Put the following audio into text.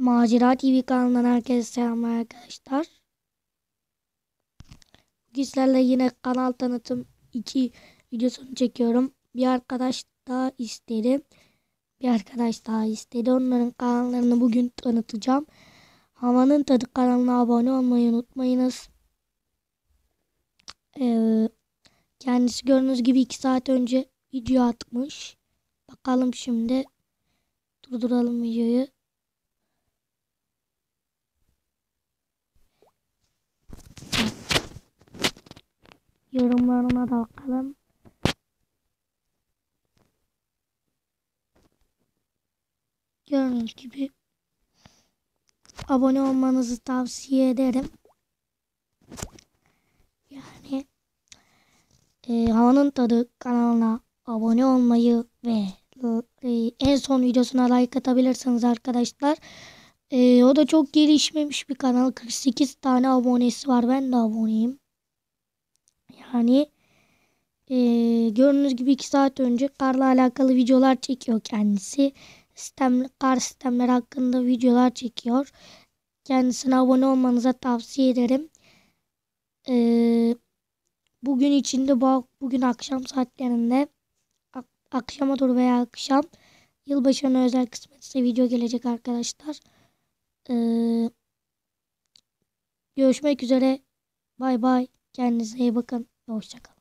Macera TV kanalından herkese selamlar arkadaşlar. Bugün sizlerle yine kanal tanıtım 2 videosunu çekiyorum. Bir arkadaş daha istedi. Onların kanallarını bugün tanıtacağım. Havanın Tadı kanalına abone olmayı unutmayınız. Kendisi gördüğünüz gibi 2 saat önce video atmış. Bakalım şimdi. Durduralım videoyu. Yorumlarına da bakalım. Gördüğünüz gibi abone olmanızı tavsiye ederim. Yani Havanın Tadı kanalına abone olmayı ve en son videosuna like atabilirsiniz arkadaşlar. O da çok gelişmemiş bir kanal. 48 tane abonesi var. Ben de aboneyim. Yani gördüğünüz gibi 2 saat önce karla alakalı videolar çekiyor kendisi. Kar sistemleri hakkında videolar çekiyor. Kendisine abone olmanıza tavsiye ederim. Bugün içinde bugün akşam saatlerinde akşama doğru veya akşam yılbaşına özel kısmetse video gelecek arkadaşlar. Görüşmek üzere. Bay bay. Kendinize iyi bakın. Hoşça kalın.